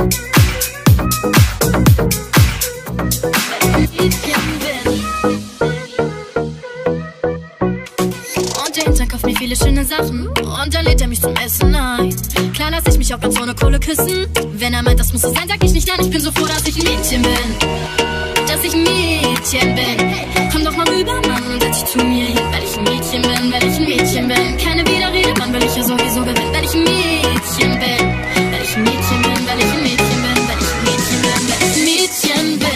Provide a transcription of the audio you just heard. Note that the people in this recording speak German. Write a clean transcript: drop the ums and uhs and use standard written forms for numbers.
Und der Hintern kauft mir viele schöne Sachen und dann lädt er mich zum Essen ein. Klar lass ich mich auch ganz ohne Kohle küssen. Wenn er meint, das muss so sein, sag ich nicht nein. Ich bin so froh, dass ich ein Mädchen bin. Dass ich ein Mädchen bin. Komm doch mal rüber, Mann, und setz dich zu mir hin. Weil ich ein Mädchen bin, weil ich ein Mädchen bin. Keine Widerrede, Mann, weil ich ja sowieso gewinn. Weil ich ein Mädchen bin. Weil ich ein Mädchen bin, weil ich ein Mädchen bin. Weil ich ein Mädchen bin, weil ich ein Mädchen bin.